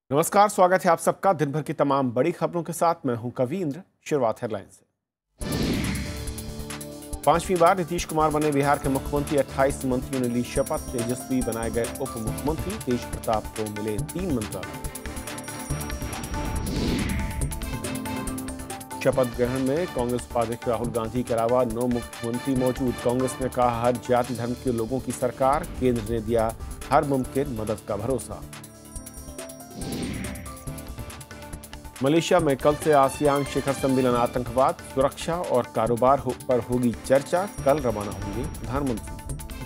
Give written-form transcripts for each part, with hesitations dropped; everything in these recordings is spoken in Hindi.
नमस्कार, स्वागत है आप सबका दिन भर की तमाम बड़ी खबरों के साथ। मैं हूं कवींद्र। शुरुआत हेडलाइन से। 5वीं बार नीतीश कुमार बने बिहार के मुख्यमंत्री। 28 मंत्रियों ने ली शपथ। तेजस्वी बनाए गए उप मुख्यमंत्री। तेज प्रताप को मिले 3 मंत्रालय। शपथ ग्रहण में कांग्रेस उपाध्यक्ष राहुल गांधी के अलावा 9 मुख्यमंत्री मौजूद। कांग्रेस ने कहा, हर जाति धर्म के लोगों की सरकार। केंद्र ने दिया हर मुमकिन मदद का भरोसा। मलेशिया में कल से आसियान शिखर सम्मेलन। आतंकवाद, सुरक्षा और कारोबार पर होगी चर्चा। कल रवाना होंगे प्रधानमंत्री।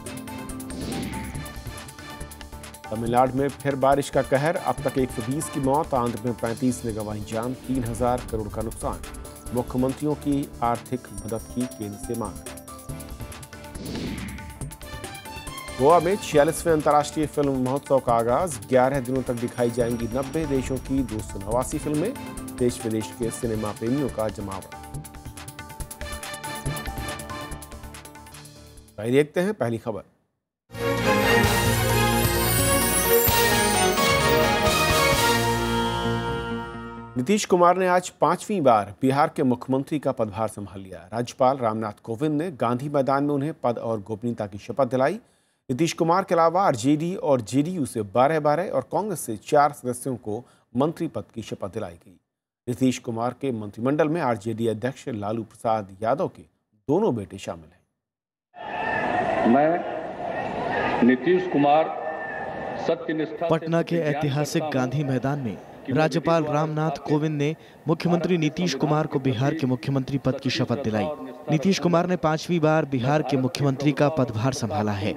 तमिलनाडु में फिर बारिश का कहर। अब तक 120 की मौत। आंध्र में 35 ने गंवाई जान। 3000 करोड़ का नुकसान। मुख्यमंत्रियों की आर्थिक मदद की केंद्र से मांग। गोवा में 46वें अंतर्राष्ट्रीय फिल्म महोत्सव का आगाज। 11 दिनों तक दिखाई जाएंगी 90 देशों की 289 फिल्में। देश विदेश के सिनेमा प्रेमियों का जमावड़ा। आइए देखते हैं पहली खबर। नीतीश कुमार ने आज 5वीं बार बिहार के मुख्यमंत्री का पदभार संभाल लिया। राज्यपाल रामनाथ कोविंद ने गांधी मैदान में उन्हें पद और गोपनीयता की शपथ दिलाई। नीतीश कुमार के अलावा आरजेडी और जेडीयू से 12 और कांग्रेस से 4 सदस्यों को मंत्री पद की शपथ दिलाई गई। नीतीश कुमार के मंत्रिमंडल में आरजेडी अध्यक्ष लालू प्रसाद यादव के दोनों बेटे शामिल हैं। मैं नीतीश कुमार सत्यनिष्ठा। पटना के ऐतिहासिक गांधी मैदान में राज्यपाल रामनाथ कोविंद ने मुख्यमंत्री नीतीश कुमार को बिहार के मुख्यमंत्री पद की शपथ दिलाई। नीतीश कुमार ने 5वीं बार बिहार के मुख्यमंत्री का पदभार संभाला है।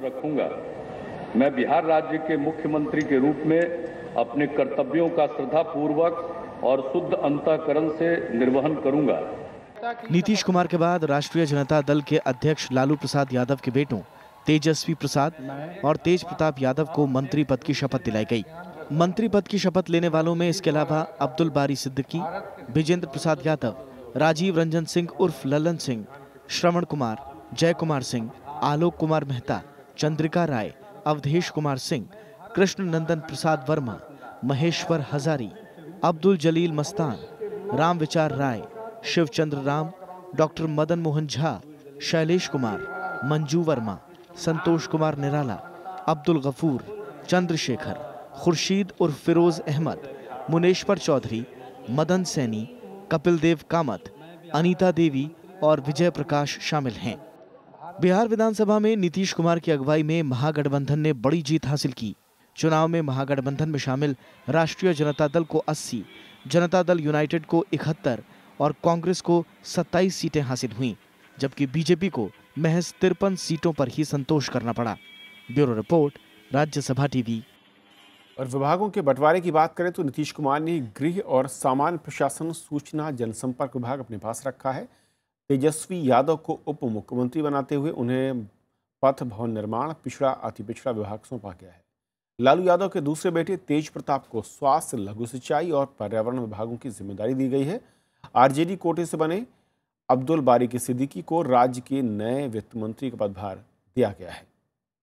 मैं बिहार राज्य के मुख्यमंत्री के रूप में अपने कर्तव्यों का श्रद्धापूर्वक और शुद्ध अंतःकरण से निर्वहन करूंगा। नीतीश कुमार के बाद राष्ट्रीय जनता दल के अध्यक्ष लालू प्रसाद यादव के बेटों तेजस्वी प्रसाद और तेज प्रताप यादव को मंत्री पद की शपथ दिलाई गई। मंत्री पद की शपथ लेने वालों में इसके अलावा अब्दुल बारी सिद्दीकी, विजेंद्र प्रसाद यादव, राजीव रंजन सिंह उर्फ ललन सिंह, श्रवण कुमार, जय कुमार सिंह, आलोक कुमार मेहता, चंद्रिका राय, अवधेश कुमार सिंह, कृष्ण नंदन प्रसाद वर्मा, महेश्वर हजारी, अब्दुल जलील मस्तान, राम विचार राय, शिवचंद्र राम, डॉक्टर मदन मोहन झा, शैलेश कुमार, मंजू वर्मा, संतोष कुमार निराला, अब्दुल गफूर, चंद्रशेखर, खुर्शीद उर्फ फिरोज अहमद, मुनेश्वर चौधरी, मदन सैनी, कपिल देव कामत, अनीता देवी और विजय प्रकाश शामिल हैं। बिहार विधानसभा में नीतीश कुमार की अगुवाई में महागठबंधन ने बड़ी जीत हासिल की। चुनाव में महागठबंधन में शामिल राष्ट्रीय जनता दल को 80, जनता दल यूनाइटेड को 71 और कांग्रेस को 27 सीटें हासिल हुईं, जबकि बीजेपी को महज 53 सीटों पर ही संतोष करना पड़ा। Bureau report, Rajya Sabha TV. और विभागों के बंटवारे की बात करें तो नीतीश कुमार ने गृह और सामान्य प्रशासन, सूचना, जनसंपर्क विभाग अपने पास रखा है। तेजस्वी यादव को उप मुख्यमंत्री बनाते हुए उन्हें पथ, भवन निर्माण, पिछड़ा, अति पिछड़ा विभाग सौंपा गया है। लालू यादव के दूसरे बेटे तेज प्रताप को स्वास्थ्य, लघु सिंचाई और पर्यावरण विभागों की जिम्मेदारी दी गई है। आरजेडी कोटे से बने अब्दुल बारी के सिद्दीकी को राज्य के नए वित्त मंत्री का पदभार दिया गया है।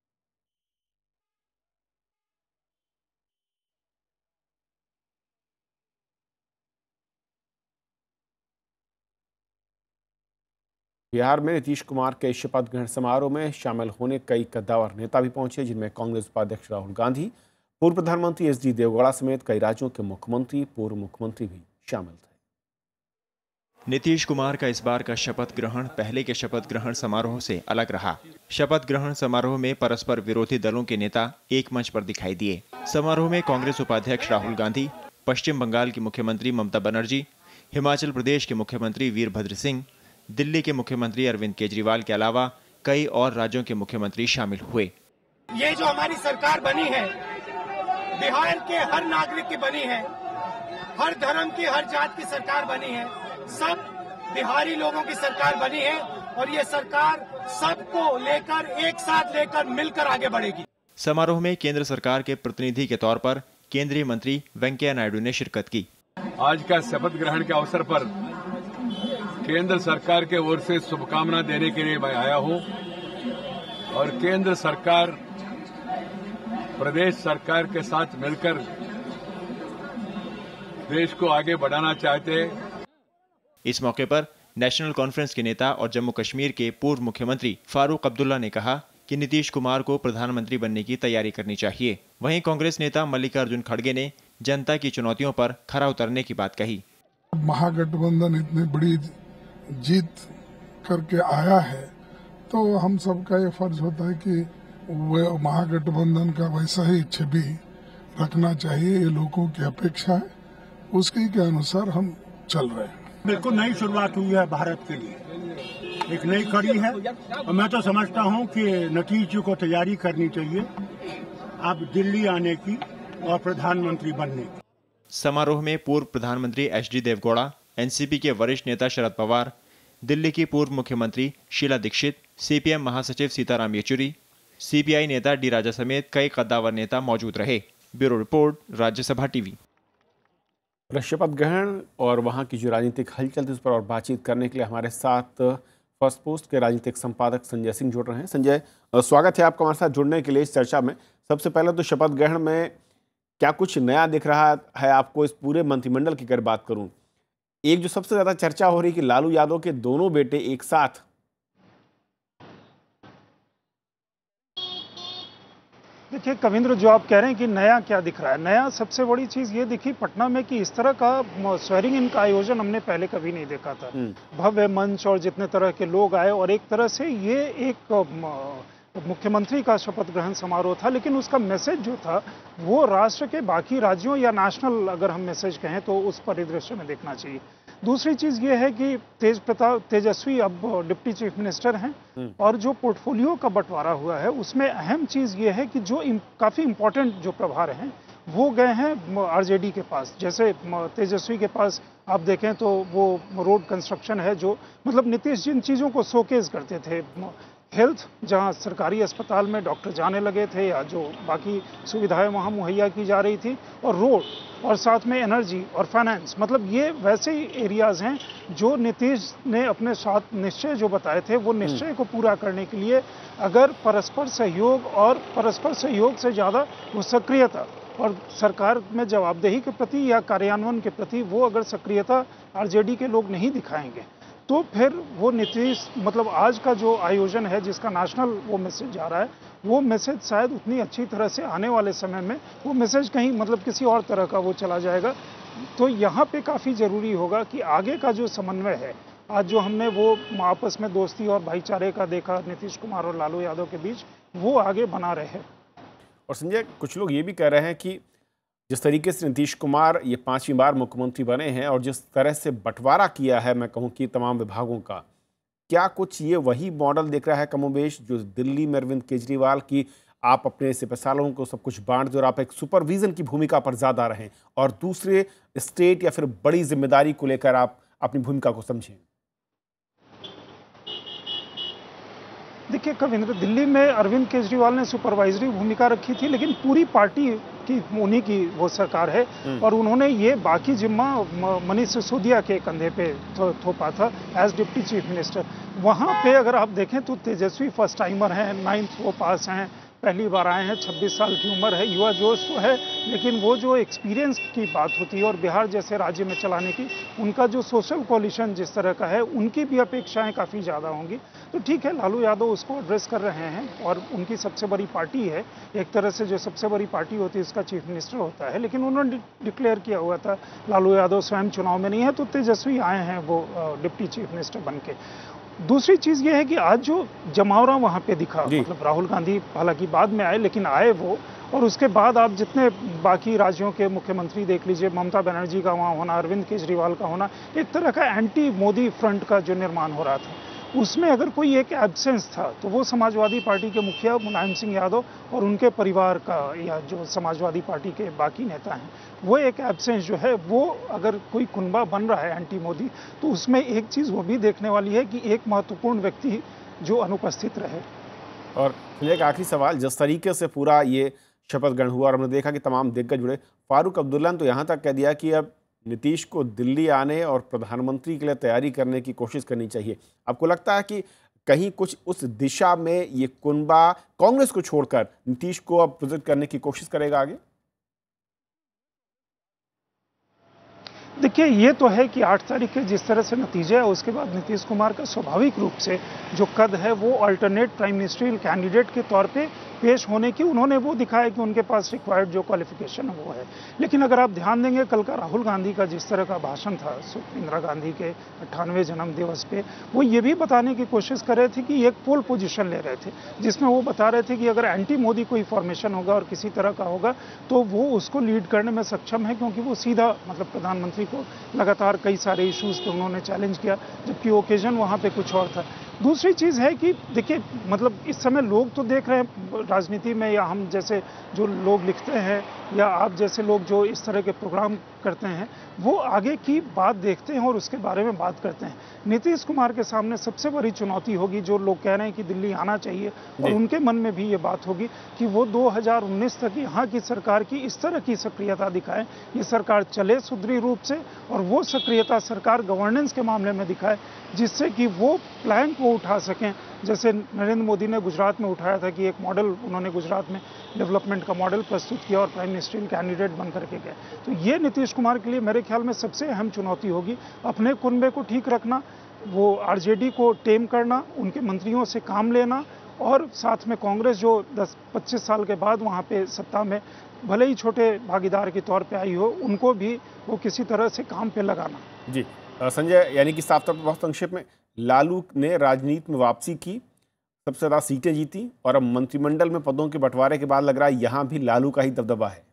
बिहार में नीतीश कुमार के शपथ ग्रहण समारोह में शामिल होने कई कद्दावर नेता भी पहुंचे, जिनमें कांग्रेस उपाध्यक्ष राहुल गांधी, पूर्व प्रधानमंत्री एचडी देवगौड़ा समेत कई राज्यों के मुख्यमंत्री, पूर्व मुख्यमंत्री भी शामिल थे। नीतीश कुमार का इस बार का शपथ ग्रहण पहले के शपथ ग्रहण समारोह से अलग रहा। शपथ ग्रहण समारोह में परस्पर विरोधी दलों के नेता एक मंच पर दिखाई दिए। समारोह में कांग्रेस उपाध्यक्ष राहुल गांधी, पश्चिम बंगाल की मुख्यमंत्री ममता बनर्जी, हिमाचल प्रदेश के मुख्यमंत्री वीरभद्र सिंह, दिल्ली के मुख्यमंत्री अरविंद केजरीवाल के अलावा कई और राज्यों के मुख्यमंत्री शामिल हुए। ये जो हमारी सरकार बनी है, बिहार के हर नागरिक की बनी है, हर धर्म की, हर जात की सरकार बनी है, सब बिहारी लोगों की सरकार बनी है और ये सरकार सबको लेकर, एक साथ लेकर, मिलकर आगे बढ़ेगी। समारोह में केंद्र सरकार के प्रतिनिधि के तौर पर केंद्रीय मंत्री वेंकैया नायडू ने शिरकत की। आज का शपथ ग्रहण के अवसर पर केंद्र सरकार के ओर से शुभकामना देने के लिए मैं आया हूं और केंद्र सरकार प्रदेश सरकार के साथ मिलकर देश को आगे बढ़ाना चाहते हैं। इस मौके पर नेशनल कॉन्फ्रेंस के नेता और जम्मू कश्मीर के पूर्व मुख्यमंत्री फारूक अब्दुल्ला ने कहा कि नीतीश कुमार को प्रधानमंत्री बनने की तैयारी करनी चाहिए। वहीं कांग्रेस नेता मल्लिकार्जुन खड़गे ने जनता की चुनौतियों पर खरा उतरने की बात कही। महागठबंधन इतनी बड़ी जीत करके आया है तो हम सबका ये फर्ज होता है कि वो महागठबंधन का वैसा ही छवि रखना चाहिए। ये लोगों की अपेक्षा है, उसके के अनुसार हम चल रहे हैं। बिल्कुल नई शुरुआत हुई है भारत के लिए, एक नई कड़ी है और मैं तो समझता हूं कि नीतीश जी को तैयारी करनी चाहिए अब दिल्ली आने की और प्रधानमंत्री बनने की। समारोह में पूर्व प्रधानमंत्री एचडी देवगौड़ा, एनसीपी के वरिष्ठ नेता शरद पवार, दिल्ली की पूर्व मुख्यमंत्री शीला दीक्षित, सीपीएम महासचिव सीताराम येचुरी, सीपीआई नेता डी राजा समेत कई कद्दावर नेता मौजूद रहे। Bureau report, Rajya Sabha TV. शपथ ग्रहण और वहाँ की जो राजनीतिक हलचल थी उस पर और बातचीत करने के लिए हमारे साथ फर्स्ट पोस्ट के राजनीतिक संपादक संजय सिंह जुड़ रहे हैं। संजय, स्वागत है आपका हमारे साथ जुड़ने के लिए इस चर्चा में। सबसे पहले तो शपथ ग्रहण में क्या कुछ नया दिख रहा है आपको इस पूरे मंत्रिमंडल की अगर बात करूं? एक जो सबसे ज्यादा चर्चा हो रही है कि लालू यादव के दोनों बेटे एक साथ। देखिए कविंद्र, जो आप कह रहे हैं कि नया क्या दिख रहा है, नया सबसे बड़ी चीज ये दिखी पटना में कि इस तरह का स्वेरिंग इन का आयोजन हमने पहले कभी नहीं देखा था। भव्य मंच और जितने तरह के लोग आए और एक तरह से ये एक मुख्यमंत्री का शपथ ग्रहण समारोह था, लेकिन उसका मैसेज जो था वो राष्ट्र के बाकी राज्यों या नेशनल अगर हम मैसेज कहें तो उस परिदृश्य में देखना चाहिए। दूसरी चीज ये है कि तेजस्वी अब डिप्टी चीफ मिनिस्टर हैं और जो पोर्टफोलियो का बंटवारा हुआ है उसमें अहम चीज ये है कि जो काफी इंपॉर्टेंट जो प्रभार हैं वो गए हैं आरजेडी के पास। जैसे तेजस्वी के पास आप देखें तो वो रोड कंस्ट्रक्शन है, जो मतलब नीतीश जिन चीज़ों को शोकेस करते थे, हेल्थ जहां सरकारी अस्पताल में डॉक्टर जाने लगे थे या जो बाकी सुविधाएं वहां मुहैया की जा रही थी, और रोड और साथ में एनर्जी और फाइनेंस, मतलब ये वैसे ही एरियाज हैं जो नीतीश ने अपने साथ निश्चय जो बताए थे वो निश्चय को पूरा करने के लिए अगर परस्पर सहयोग और परस्पर सहयोग से ज़्यादा वो सक्रियता और सरकार में जवाबदेही के प्रति या कार्यान्वयन के प्रति वो अगर सक्रियता आरजेडी के लोग नहीं दिखाएंगे तो फिर वो नीतीश मतलब आज का जो आयोजन है जिसका नेशनल वो मैसेज जा रहा है वो मैसेज शायद उतनी अच्छी तरह से आने वाले समय में वो मैसेज कहीं मतलब किसी और तरह का वो चला जाएगा। तो यहाँ पे काफ़ी ज़रूरी होगा कि आगे का जो समन्वय है, आज जो हमने वो आपस में दोस्ती और भाईचारे का देखा नीतीश कुमार और लालू यादव के बीच, वो आगे बना रहे। और संजय, कुछ लोग ये भी कह रहे हैं कि जिस तरीके से नीतीश कुमार ये 5वीं बार मुख्यमंत्री बने हैं और जिस तरह से बंटवारा किया है, मैं कहूँ कि तमाम विभागों का, क्या कुछ ये वही मॉडल दिख रहा है कमोबेश जो दिल्ली में अरविंद केजरीवाल की, आप अपने सिपहसालों को सब कुछ बांट दो और आप एक सुपरविजन की भूमिका पर ज़्यादा रहें और दूसरे स्टेट या फिर बड़ी जिम्मेदारी को लेकर आप अपनी भूमिका को समझें? देखिए कविंद्र, दिल्ली में अरविंद केजरीवाल ने सुपरवाइजरी भूमिका रखी थी, लेकिन पूरी पार्टी की उन्हीं की वो सरकार है और उन्होंने ये बाकी जिम्मा मनीष सिसोदिया के कंधे पे थोपा था एज डिप्टी चीफ मिनिस्टर। वहाँ पे अगर आप देखें तो तेजस्वी फर्स्ट टाइमर हैं, 9th वो पास हैं, पहली बार आए हैं, 26 साल की उम्र है, युवा जोश तो है, लेकिन वो जो एक्सपीरियंस की बात होती है और बिहार जैसे राज्य में चलाने की, उनका जो सोशल कोलिशन जिस तरह का है, उनकी भी अपेक्षाएं काफ़ी ज़्यादा होंगी। तो ठीक है, लालू यादव उसको एड्रेस कर रहे हैं और उनकी सबसे बड़ी पार्टी है, एक तरह से जो सबसे बड़ी पार्टी होती है उसका चीफ मिनिस्टर होता है, लेकिन उन्होंने डिक्लेयर किया हुआ था लालू यादव स्वयं चुनाव में नहीं है, तो तेजस्वी आए हैं वो डिप्टी चीफ मिनिस्टर बन के। दूसरी चीज़ ये है कि आज जो जमावड़ा वहाँ पे दिखा, मतलब राहुल गांधी हालांकि बाद में आए लेकिन आए वो, और उसके बाद आप जितने बाकी राज्यों के मुख्यमंत्री देख लीजिए, ममता बनर्जी का वहाँ होना, अरविंद केजरीवाल का होना, एक तरह का एंटी मोदी फ्रंट का जो निर्माण हो रहा था, उसमें अगर कोई एक एब्सेंस था तो वो समाजवादी पार्टी के मुखिया मुलायम सिंह यादव और उनके परिवार का या जो समाजवादी पार्टी के बाकी नेता हैं, वो एक एब्सेंस जो है वो अगर कोई कुनबा बन रहा है एंटी मोदी, तो उसमें एक चीज़ वो भी देखने वाली है कि एक महत्वपूर्ण व्यक्ति जो अनुपस्थित रहे। और एक आखिरी सवाल, जिस तरीके से पूरा ये शपथ ग्रहण हुआ और हमने देखा कि तमाम दिग्गज जुड़े, फारूक अब्दुल्ला ने तो यहाँ तक कह दिया कि अब नीतीश को दिल्ली आने और प्रधानमंत्री के लिए तैयारी करने की कोशिश करनी चाहिए। आपको लगता है कि कहीं कुछ उस दिशा में ये कुनबा कांग्रेस को छोड़कर नीतीश को अब प्रेजेंट करने की कोशिश करेगा आगे? देखिए, ये तो है कि 8 तारीख के जिस तरह से नतीजे है, उसके बाद नीतीश कुमार का स्वाभाविक रूप से जो कद है वो अल्टरनेट प्राइम मिनिस्ट्रियल कैंडिडेट के तौर पे पेश होने की उन्होंने वो दिखाया कि उनके पास रिक्वायर्ड जो क्वालिफिकेशन है वो है। लेकिन अगर आप ध्यान देंगे, कल का राहुल गांधी का जिस तरह का भाषण था इंदिरा गांधी के 98वें जन्म दिवस पे, वो ये भी बताने की कोशिश कर रहे थे कि एक पोल पोजीशन ले रहे थे, जिसमें वो बता रहे थे कि अगर एंटी मोदी कोई फॉर्मेशन होगा और किसी तरह का होगा तो वो उसको लीड करने में सक्षम है, क्योंकि वो सीधा मतलब प्रधानमंत्री को लगातार कई सारे इश्यूज पे उन्होंने चैलेंज किया, जबकि ओकेजन वहाँ पे कुछ और था। दूसरी चीज़ है कि देखिए, मतलब इस समय लोग तो देख रहे हैं राजनीति में, या हम जैसे जो लोग लिखते हैं या आप जैसे लोग जो इस तरह के प्रोग्राम करते हैं, वो आगे की बात देखते हैं और उसके बारे में बात करते हैं। नीतीश कुमार के सामने सबसे बड़ी चुनौती होगी, जो लोग कह रहे हैं कि दिल्ली आना चाहिए, और उनके मन में भी ये बात होगी कि वो 2019 तक यहाँ की सरकार की इस तरह की सक्रियता दिखाए, ये सरकार चले सुदृढ़ रूप से, और वो सक्रियता सरकार गवर्नेंस के मामले में दिखाए, जिससे कि वो प्लान को उठा सकें। जैसे नरेंद्र मोदी ने गुजरात में उठाया था कि एक मॉडल उन्होंने गुजरात में डेवलपमेंट का मॉडल प्रस्तुत किया और प्राइम मिनिस्ट्रियल कैंडिडेट बन करके गए। तो ये नीतीश कुमार के लिए मेरे ख्याल में सबसे अहम चुनौती होगी, अपने कुनबे को ठीक रखना, वो आरजेडी को टेम करना, उनके मंत्रियों से काम लेना, और साथ में कांग्रेस जो 10-25 साल के बाद वहाँ पे सत्ता में भले ही छोटे भागीदार के तौर पे आई हो, उनको भी वो किसी तरह से काम पे लगाना। जी संजय, यानी कि साफ तौर पर बहुत संक्षेप में, लालू ने राजनीति में वापसी की, सबसे ज़्यादा सीटें जीती, और अब मंत्रिमंडल में पदों के बंटवारे के बाद लग रहा है यहाँ भी लालू का ही दबदबा है।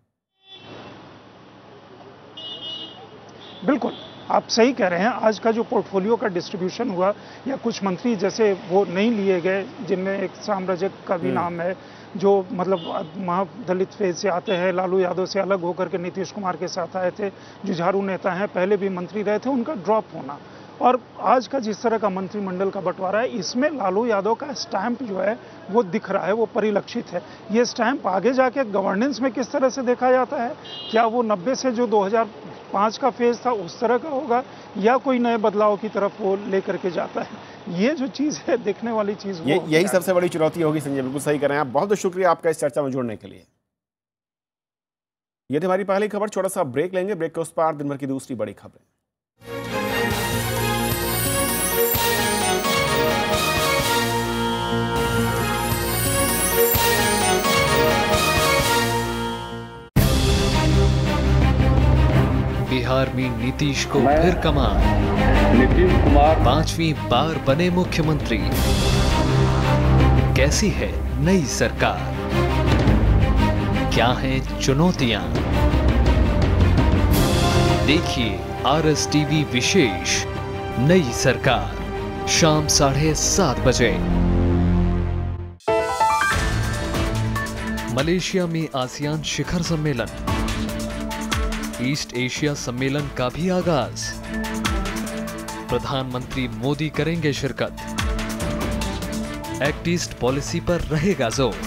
बिल्कुल, आप सही कह रहे हैं। आज का जो पोर्टफोलियो का डिस्ट्रीब्यूशन हुआ, या कुछ मंत्री जैसे वो नहीं लिए गए, जिनमें एक शाम रजक का भी नाम है, जो मतलब महादलित फेज से आते हैं, लालू यादव से अलग होकर के नीतीश कुमार के साथ आए थे, जुझारू नेता हैं, पहले भी मंत्री रहे थे, उनका ड्रॉप होना, और आज का जिस तरह का मंत्रिमंडल का बंटवारा है, इसमें लालू यादव का स्टैंप जो है वो दिख रहा है, वो परिलक्षित है। ये स्टैंप आगे जाके गवर्नेंस में किस तरह से देखा जाता है, क्या वो 90 से जो 2005 का फेज था उस तरह का होगा, या कोई नए बदलाव की तरफ वो लेकर के जाता है, ये जो चीज़ है देखने वाली चीज़, यही सबसे बड़ी चुनौती होगी। संजय, बिल्कुल सही कर रहे हैं आप, बहुत बहुत शुक्रिया आपका इस चर्चा में जुड़ने के लिए। ये थी हमारी पहली खबर, छोटा सा ब्रेक लेंगे, ब्रेक के उस पार दिन भर की दूसरी बड़ी खबरें। बिहार में नीतीश को फिर कमान, नीतीश कुमार 5वीं बार बने मुख्यमंत्री। कैसी है नई सरकार, क्या हैं चुनौतियां? देखिए RSTV विशेष नई सरकार, शाम 7:30 बजे। मलेशिया में आसियान शिखर सम्मेलन, ईस्ट एशिया सम्मेलन का भी आगाज। प्रधानमंत्री मोदी करेंगे शिरकत। एक्ट ईस्ट पॉलिसी पर रहेगा जोर।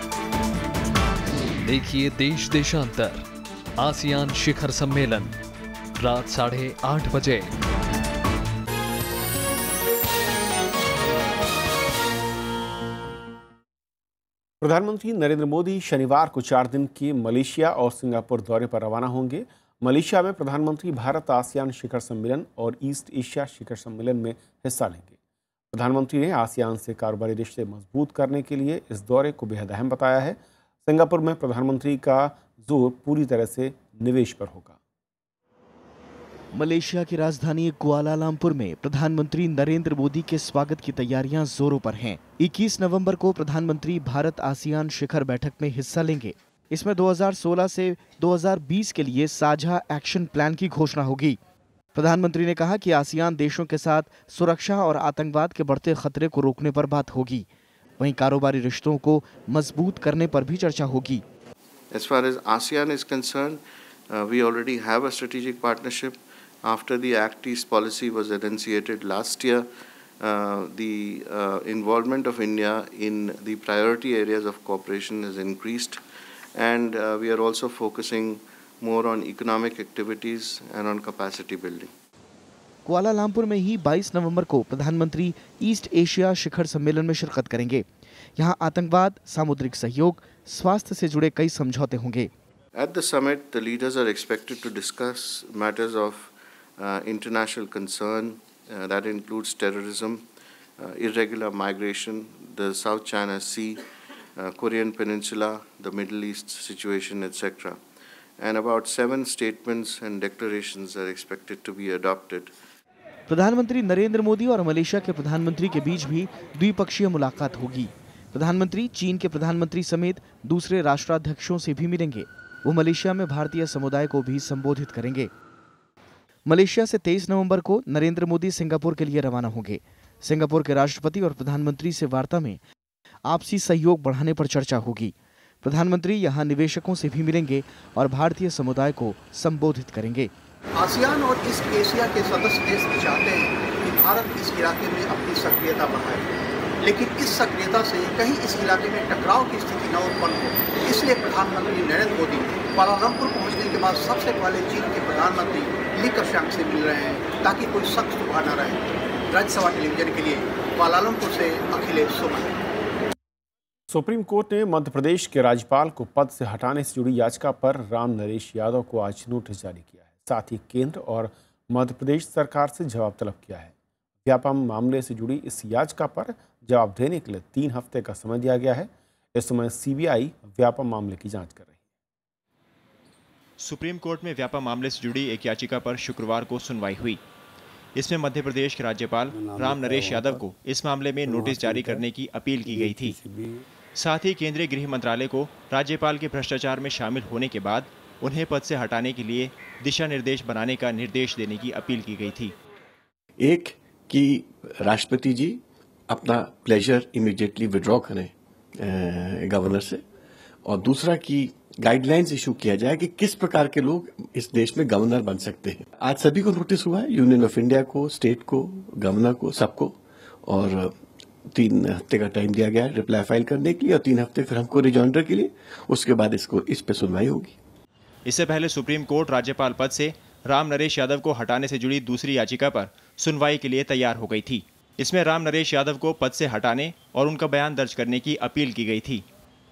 देखिए देश देशांतर आसियान शिखर सम्मेलन, रात 8:30 बजे। प्रधानमंत्री नरेंद्र मोदी शनिवार को 4 दिन के मलेशिया और सिंगापुर दौरे पर रवाना होंगे। मलेशिया में प्रधानमंत्री भारत आसियान शिखर सम्मेलन और ईस्ट एशिया शिखर सम्मेलन में हिस्सा लेंगे। प्रधानमंत्री ने आसियान से कारोबारी रिश्ते मजबूत करने के लिए इस दौरे को बेहद अहम बताया है। सिंगापुर में प्रधानमंत्री का जोर पूरी तरह से निवेश पर होगा। मलेशिया की राजधानी कुआलालंपुर में प्रधानमंत्री नरेंद्र मोदी के स्वागत की तैयारियां जोरों पर हैं। 21 नवंबर को प्रधानमंत्री भारत आसियान शिखर बैठक में हिस्सा लेंगे। इसमें 2016 से 2020 के लिए साझा एक्शन प्लान की घोषणा होगी। प्रधानमंत्री ने कहा कि आसियान देशों के साथ सुरक्षा और आतंकवाद के बढ़ते खतरे को रोकने पर बात होगी। वहीं कारोबारी रिश्तों को मजबूत करने पर भी चर्चा होगी। As far as ASEAN is concerned, we already have a strategic partnership. After the Act East policy was enunciated last year, the involvement of India in the priority areas of cooperation has increased, and we are also focusing more on economic activities and on capacity building. Kuala Lumpur में ही 22 नवंबर को प्रधानमंत्री ईस्ट एशिया शिखर सम्मेलन में शिरकत करेंगे। यहाँ आतंकवाद, सामुद्रिक सहयोग, स्वास्थ्य से जुड़े कई समझौते होंगे। At the summit, the leaders are expected to discuss matters of international concern that includes terrorism, irregular migration, the South China Sea, Korean Peninsula, the Middle East situation, etc. And about 7 statements and declarations are expected to be adopted. प्रधानमंत्री नरेंद्र मोदी और मलेशिया के प्रधानमंत्री के बीच भी द्विपक्षीय मुलाकात होगी। प्रधानमंत्री चीन के प्रधानमंत्री समेत दूसरे राष्ट्राध्यक्षों से भी मिलेंगे। वो मलेशिया में भारतीय समुदाय को भी संबोधित करेंगे। मलेशिया से 23 नवंबर को नरेंद्र मोदी सिंगापुर के लिए रवाना होंगे। सिंगापुर के राष्ट्रपति और प्रधानमंत्री से वार्ता में आपसी सहयोग बढ़ाने पर चर्चा होगी। प्रधानमंत्री यहां निवेशकों से भी मिलेंगे और भारतीय समुदाय को संबोधित करेंगे। आसियान और ईस्ट एशिया के सदस्य देश भी चाहते हैं कि भारत इस इलाके में अपनी सक्रियता बढ़ाए, लेकिन इस सक्रियता से कहीं इस इलाके में टकराव की स्थिति न उत्पन्न हो। इसलिए प्रधानमंत्री नरेंद्र मोदी कुआलालंपुर पहुंचने के बाद सबसे पहले चीन के प्रधानमंत्री ली कशियांग से मिल रहे हैं, ताकि कोई सख्त सुबह न रहे। राज्यसभा टेलीविजन के लिए कुआलालंपुर से अखिलेश सुमन। सुप्रीम कोर्ट ने मध्य प्रदेश के राज्यपाल को पद से हटाने से जुड़ी याचिका पर राम नरेश यादव को आज नोटिस जारी किया है। साथ ही केंद्र और मध्य प्रदेश सरकार से जवाब तलब किया है। व्यापम मामले से जुड़ी इस याचिका पर जवाब देने के लिए 3 हफ्ते का समय दिया गया है। इस समय सीबीआई व्यापम मामले की जांच कर रही है। सुप्रीम कोर्ट में व्यापम मामले से जुड़ी एक याचिका पर शुक्रवार को सुनवाई हुई। इसमें मध्य प्रदेश के राज्यपाल राम नरेश यादव को इस मामले में नोटिस जारी करने की अपील की गई थी। साथ ही केंद्रीय गृह मंत्रालय को राज्यपाल के भ्रष्टाचार में शामिल होने के बाद उन्हें पद से हटाने के लिए दिशा निर्देश बनाने का निर्देश देने की अपील की गई थी। एक कि राष्ट्रपति जी अपना प्लेजर इमीडिएटली विड्रॉ करें गवर्नर से, और दूसरा कि गाइडलाइंस इशू किया जाए कि किस प्रकार के लोग इस देश में गवर्नर बन सकते हैं। आज सभी को नोटिस हुआ है, यूनियन ऑफ इंडिया को, स्टेट को, गवर्नर को, सबको, और 3 हफ्ते का टाइम दिया गया है रिप्लाई फाइल करने के लिए, और 3 हफ्ते फिर हमको रिजॉइंडर के लिए। उसके बाद इस पे सुनवाई होगी। इससे पहले सुप्रीम कोर्ट राज्यपाल पद से राम नरेश यादव को हटाने से जुड़ी दूसरी याचिका पर सुनवाई के लिए तैयार हो गई थी। इसमें राम नरेश यादव को पद से हटाने और उनका बयान दर्ज करने की अपील की गई थी।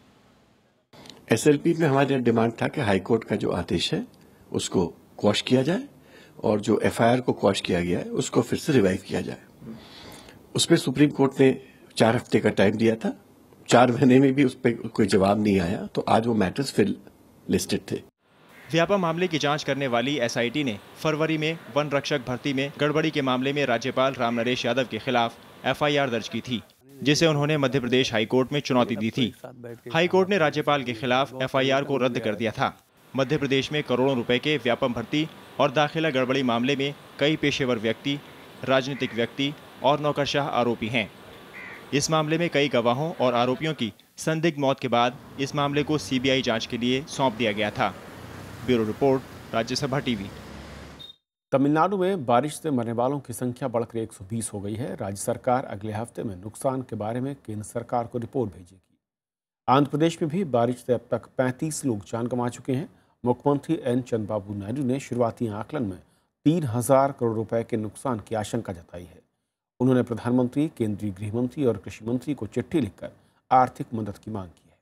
एसएलपी में हमारा डिमांड था कि हाईकोर्ट का जो आदेश है उसको क्वॉश किया जाए, और जो एफआईआर को क्वॉश किया गया है उसको फिर से रिवाइव किया जाए। उस पर सुप्रीम कोर्ट ने 4 हफ्ते का टाइम दिया था। 4 महीने में भी उस पर कोई जवाब नहीं आया, तो आज वो मैटर्स फिर लिस्टेड थे। व्यापम मामले की जांच करने वाली एसआईटी ने फरवरी में वन रक्षक भर्ती में गड़बड़ी के मामले में राज्यपाल राम नरेश यादव के खिलाफ एफआईआर दर्ज की थी, जिसे उन्होंने मध्य प्रदेश हाईकोर्ट में चुनौती दी थी। हाईकोर्ट ने राज्यपाल के खिलाफ एफआईआर को रद्द कर दिया था। मध्य प्रदेश में करोड़ों रुपए के व्यापम भर्ती और दाखिला गड़बड़ी मामले में कई पेशेवर व्यक्ति, राजनीतिक व्यक्ति और नौकरशाह आरोपी हैं। इस मामले में कई गवाहों और आरोपियों की संदिग्ध मौत के बाद इस मामले को सीबीआई जांच के लिए सौंप दिया गया था। Bureau report, Rajya Sabha TV. Tamil Nadu में बारिश से मरने वालों की संख्या बढ़कर 120 हो गई है। राज्य सरकार अगले हफ्ते में नुकसान के बारे में केंद्र सरकार को रिपोर्ट भेजेगी। आंध्र प्रदेश में भी बारिश से अब तक 35 लोग जान गंवा चुके हैं। मुख्यमंत्री एन चंद्रबाबू नायडू ने शुरुआती आकलन में 3000 करोड़ रुपए के नुकसान की आशंका जताई है। उन्होंने प्रधानमंत्री, केंद्रीय गृह मंत्री और कृषि मंत्री को चिट्ठी लिखकर आर्थिक मदद की मांग की है।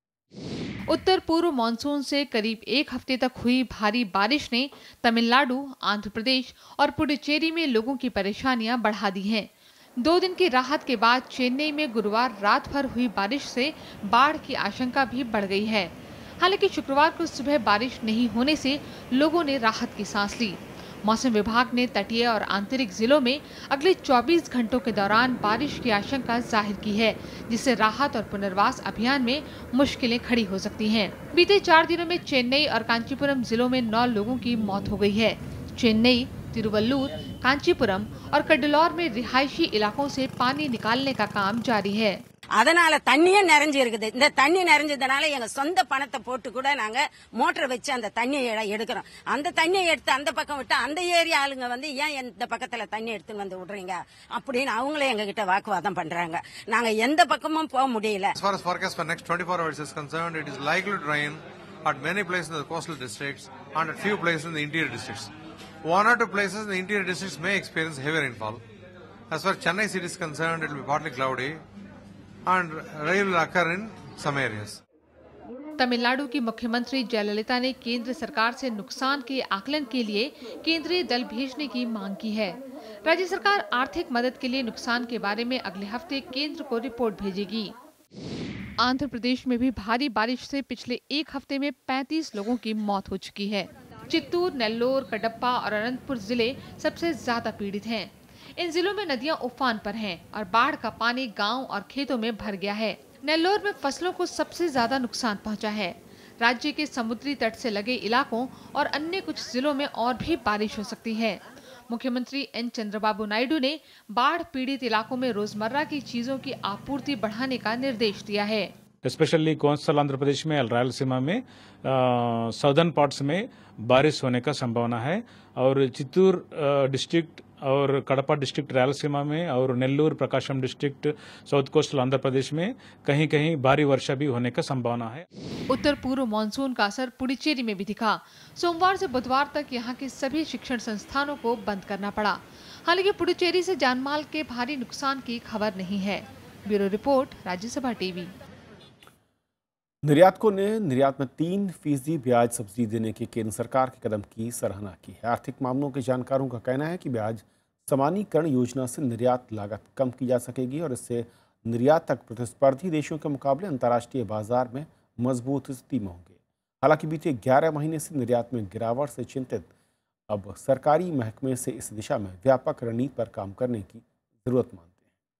उत्तर पूर्व मानसून से करीब 1 हफ्ते तक हुई भारी बारिश ने तमिलनाडु, आंध्र प्रदेश और पुडुचेरी में लोगों की परेशानियां बढ़ा दी हैं। 2 दिन की राहत के बाद चेन्नई में गुरुवार रात भर हुई बारिश से बाढ़ की आशंका भी बढ़ गई है। हालांकि शुक्रवार को सुबह बारिश नहीं होने से लोगों ने राहत की सांस ली। मौसम विभाग ने तटीय और आंतरिक जिलों में अगले 24 घंटों के दौरान बारिश की आशंका जाहिर की है, जिससे राहत और पुनर्वास अभियान में मुश्किलें खड़ी हो सकती हैं। बीते 4 दिनों में चेन्नई और कांचीपुरम जिलों में 9 लोगों की मौत हो गई है। चेन्नई, तिरुवल्लूर, कांचीपुरम और कडलौर में रिहायशी इलाकों से पानी निकालने का काम जारी है। அதனால தண்ணியே நிறைஞ்சு இருக்குது. இந்த தண்ணி நிறைஞ்சதுனால எங்க சொந்த பணத்தை போட்டு கூட நாங்க மோட்டர் வச்சு அந்த தண்ணியை எடுக்கிறோம். அந்த தண்ணியை எடுத்து அந்த பக்கம் விட்டு அந்த ஏரியா ஆளுங்க வந்து ஏன் இந்த பக்கத்துல தண்ணி எடுத்து வந்து விடுறீங்க அப்படின்னு அவங்களே எங்க கிட்ட வாக்குவாதம் பண்றாங்க. நாங்க எந்த பக்கமும் போக முடியல. As far as forecast for next 24 hours is concerned, it is likely to rain at many places in the coastal districts and at few places in the interior districts. 1 or 2 places in the interior districts may experience heavy rainfall. As far as Chennai city is concerned, it will be partly cloudy and rain will occur in some areas. Tamil Nadu की मुख्यमंत्री जयललिता ने केंद्र सरकार से नुकसान के आकलन के लिए केंद्रीय दल भेजने की मांग की है। राज्य सरकार आर्थिक मदद के लिए नुकसान के बारे में अगले हफ्ते केंद्र को रिपोर्ट भेजेगी। आंध्र प्रदेश में भी भारी बारिश से पिछले एक हफ्ते में 35 लोगों की मौत हो चुकी है। चित्तूर, नेल्लोर, कडप्पा और अनंतपुर जिले सबसे ज्यादा पीड़ित हैं। इन जिलों में नदियां उफान पर हैं और बाढ़ का पानी गांव और खेतों में भर गया है। नेल्लोर में फसलों को सबसे ज्यादा नुकसान पहुंचा है। राज्य के समुद्री तट से लगे इलाकों और अन्य कुछ जिलों में और भी बारिश हो सकती है। मुख्यमंत्री एन चंद्रबाबू नायडू ने बाढ़ पीड़ित इलाकों में रोजमर्रा की चीजों की आपूर्ति बढ़ाने का निर्देश दिया है। स्पेशली कोस्टल आंध्र प्रदेश में और रायलसीमा में साउदर्न पार्ट्स में बारिश होने का संभावना है और चित्तूर डिस्ट्रिक्ट और कड़पा डिस्ट्रिक्ट रायलसीमा में और Nellore Prakasam district south coastal Andhra Pradesh में कहीं कहीं भारी वर्षा भी होने का संभावना है। उत्तर पूर्व मानसून का असर पुडुचेरी में भी दिखा। सोमवार से बुधवार तक यहां के सभी शिक्षण संस्थानों को बंद करना पड़ा। हालांकि पुडुचेरी से जानमाल के भारी नुकसान की खबर नहीं है। Bureau report, Rajya Sabha TV. निर्यातकों ने निर्यात में 3% ब्याज सब्सिडी देने के केंद्र सरकार के कदम की सराहना की है। आर्थिक मामलों के जानकारों का कहना है कि ब्याज समानीकरण योजना से निर्यात लागत कम की जा सकेगी और इससे निर्यातक प्रतिस्पर्धी देशों के मुकाबले अंतर्राष्ट्रीय बाजार में मजबूत स्थिति में होंगे। हालांकि बीते 11 महीने से निर्यात में गिरावट से चिंतित अब सरकारी महकमे से इस दिशा में व्यापक रणनीति पर काम करने की जरूरत मानते हैं।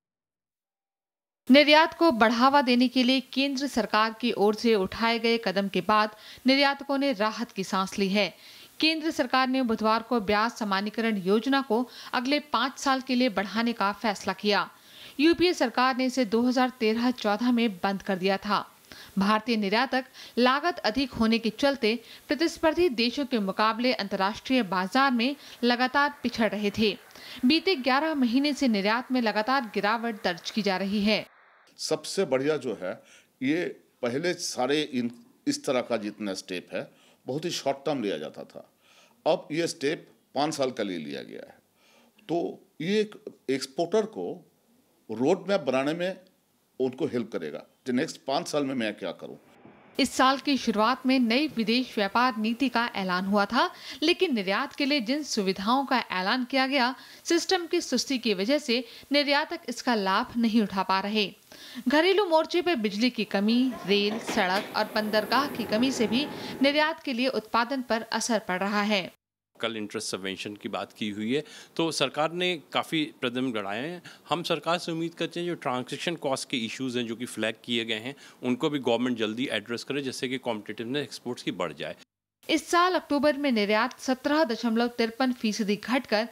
निर्यात को बढ़ावा देने के लिए केंद्र सरकार की ओर से उठाए गए कदम के बाद निर्यातकों ने राहत की सांस ली है। केंद्र सरकार ने बुधवार को ब्याज समानीकरण योजना को अगले 5 साल के लिए बढ़ाने का फैसला किया। यूपीए सरकार ने इसे 2013-14 में बंद कर दिया था। भारतीय निर्यातक लागत अधिक होने के चलते प्रतिस्पर्धी देशों के मुकाबले अंतर्राष्ट्रीय बाजार में लगातार पिछड़ रहे थे। बीते 11 महीने से निर्यात में लगातार गिरावट दर्ज की जा रही है। सबसे बढ़िया जो है ये पहले सारे इस तरह का जितना स्टेप है बहुत ही शॉर्ट टर्म लिया जाता था। अब ये स्टेप 5 साल के लिए लिया गया है। तो ये एक्सपोर्टर को रोड मैप बनाने में उनको हेल्प करेगा कि नेक्स्ट 5 साल में मैं क्या करूं। इस साल की शुरुआत में नई विदेश व्यापार नीति का ऐलान हुआ था, लेकिन निर्यात के लिए जिन सुविधाओं का ऐलान किया गया, सिस्टम की सुस्ती की वजह से निर्यातक इसका लाभ नहीं उठा पा रहे। घरेलू मोर्चे पर बिजली की कमी, रेल, सड़क और बंदरगाह की कमी से भी निर्यात के लिए उत्पादन पर असर पड़ रहा है। कल इंटरेस्ट सबवेंशन की बात की हुई है, तो सरकार ने काफ़ी कदम बढ़ाए हैं। हम सरकार से उम्मीद करते हैं जो ट्रांजैक्शन कॉस्ट के इश्यूज़ हैं जो कि फ्लैग किए गए हैं उनको भी गवर्नमेंट जल्दी एड्रेस करे, जिससे कि कॉम्पिटिटिवनेस एक्सपोर्ट्स की बढ़ जाए। इस साल अक्टूबर में निर्यात 17.53% घटकर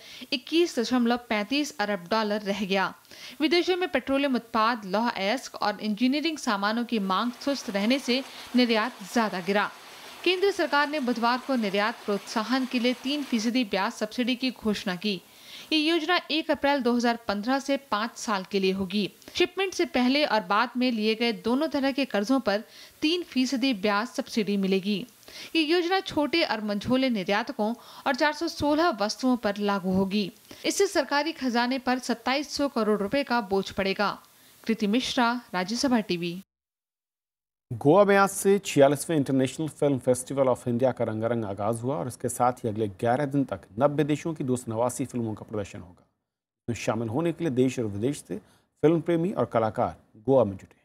21.35 अरब डॉलर रह गया। विदेशों में पेट्रोलियम उत्पाद, लौह अयस्क और इंजीनियरिंग सामानों की मांग सुस्त रहने से निर्यात ज्यादा गिरा। केंद्र सरकार ने बुधवार को निर्यात प्रोत्साहन के लिए 3% ब्याज सब्सिडी की घोषणा की। ये योजना 1 अप्रैल 2015 से 5 साल के लिए होगी। शिपमेंट से पहले और बाद में लिए गए दोनों तरह के कर्जों पर 3% ब्याज सब्सिडी मिलेगी। ये योजना छोटे और मंझोले निर्यातकों और 416 वस्तुओं पर लागू होगी। इससे सरकारी खजाने पर 2700 करोड़ रुपए का बोझ पड़ेगा। कृति मिश्रा, राज्यसभा टीवी। गोवा में आज से 46वें international film festival of India का रंगारंग आगाज हुआ और इसके साथ ही अगले 11 दिन तक 90 देशों की 289 फिल्मों का प्रदर्शन होगा। इसमें शामिल होने के लिए देश और विदेश से फिल्म प्रेमी और कलाकार गोवा में जुटे।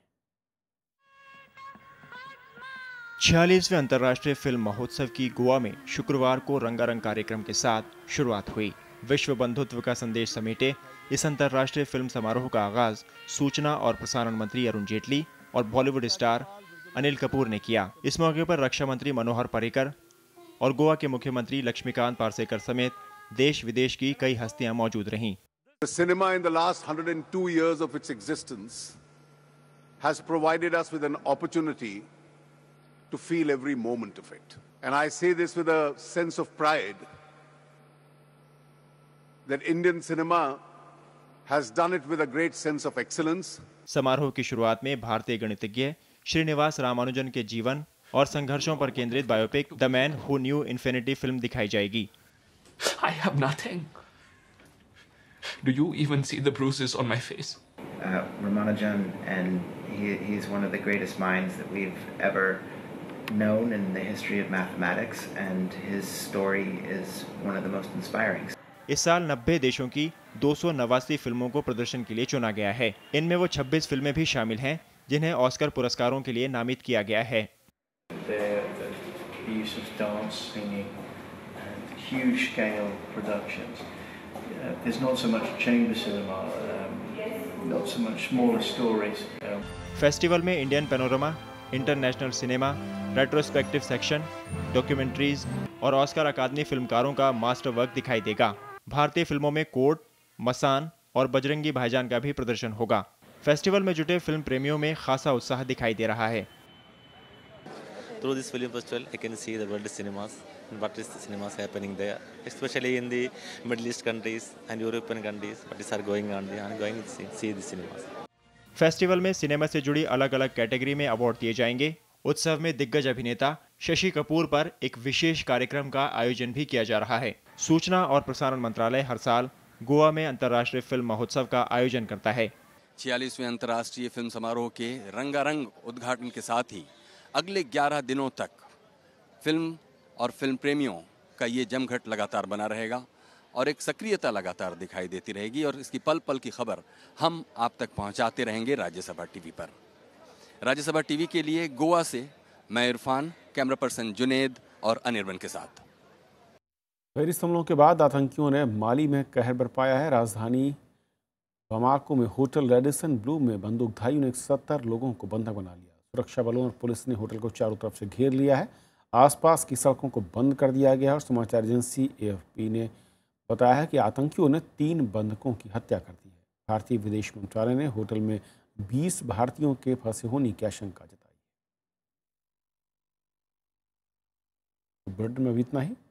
46वें अंतर्राष्ट्रीय फिल्म महोत्सव की गोवा में शुक्रवार को रंगारंग कार्यक्रम के साथ शुरुआत हुई। विश्व बंधुत्व का संदेश समेटे इस अंतर्राष्ट्रीय फिल्म समारोह का आगाज सूचना और प्रसारण मंत्री अरुण जेटली और बॉलीवुड स्टार अनिल कपूर ने किया। इस मौके पर रक्षा मंत्री मनोहर पर्रिकर और गोवा के मुख्यमंत्री लक्ष्मीकांत पार्सेकर समेत देश विदेश की कई हस्तियां मौजूद रहीं। The cinema in the last 102 years of its existence has provided us with an opportunity to feel every moment of it. And I say this with a sense of pride that Indian cinema has done it with a great sense of excellence. समारोह की शुरुआत में भारतीय गणितज्ञ श्रीनिवास रामानुजन के जीवन और संघर्षों पर केंद्रित biopic the man who knew infinity film दिखाई जाएगी। I have nothing. Do you even see the bruises on my face? Ramanujan, and he's one of the greatest minds that we've ever known in the history of mathematics, and his story is one of the most inspiring. इस साल 90 देशों की 289 फिल्मों को प्रदर्शन के लिए चुना गया है। इनमें वो 26 फिल्में भी शामिल हैं जिन्हें ऑस्कर पुरस्कारों के लिए नामित किया गया है। The use of dance, singing, and huge scale productions. There's not so much chamber cinema, not so much smaller stories. Festival में Indian panorama, international cinema, retrospective section, documentaries और ऑस्कर अकादमी फिल्मकारों का मास्टर वर्क दिखाई देगा। भारतीय फिल्मों में कोर्ट, मसान और बजरंगी भाईजान का भी प्रदर्शन होगा। फेस्टिवल में जुटे फिल्म प्रेमियों में खासा उत्साह दिखाई दे रहा है। Through this film festival, I can see the world cinemas, what is the cinemas happening there, especially in the Middle East countries and European countries. What is are going on there? I'm going to see the cinemas. Festival में सिनेमा से जुड़ी अलग अलग कैटेगरी में अवार्ड दिए जाएंगे। उत्सव में दिग्गज अभिनेता शशि कपूर पर एक विशेष कार्यक्रम का आयोजन भी किया जा रहा है। सूचना और प्रसारण मंत्रालय हर साल गोवा में अंतर्राष्ट्रीय फिल्म महोत्सव का आयोजन करता है। 46वें अंतर्राष्ट्रीय फिल्म समारोह के रंगारंग उद्घाटन के साथ ही अगले 11 दिनों तक फिल्म और फिल्म प्रेमियों का ये जमघट लगातार बना रहेगा और एक सक्रियता लगातार दिखाई देती रहेगी और इसकी पल पल की खबर हम आप तक पहुंचाते रहेंगे राज्यसभा टीवी पर। राज्यसभा टीवी के लिए गोवा से मैं इरफान, कैमरा पर्सन जुनेद और अनिर्बन के साथ। पेरिस हमलों के बाद आतंकियों ने माली में कहर बरपाया है। राजधानी बमाको में होटल रेडिसन ब्लू में बंदूकधारियों ने 70 लोगों को बंधक बना लिया। सुरक्षा बलों और पुलिस ने होटल को चारों तरफ से घेर लिया है। आसपास की सड़कों को बंद कर दिया गया है और समाचार एजेंसी AFP ने बताया है कि आतंकियों ने 3 बंधकों की हत्या कर दी है। भारतीय विदेश मंत्रालय ने होटल में 20 भारतीयों के फंसे होने की आशंका जताई है। बुलेटिन में अभी इतना ही।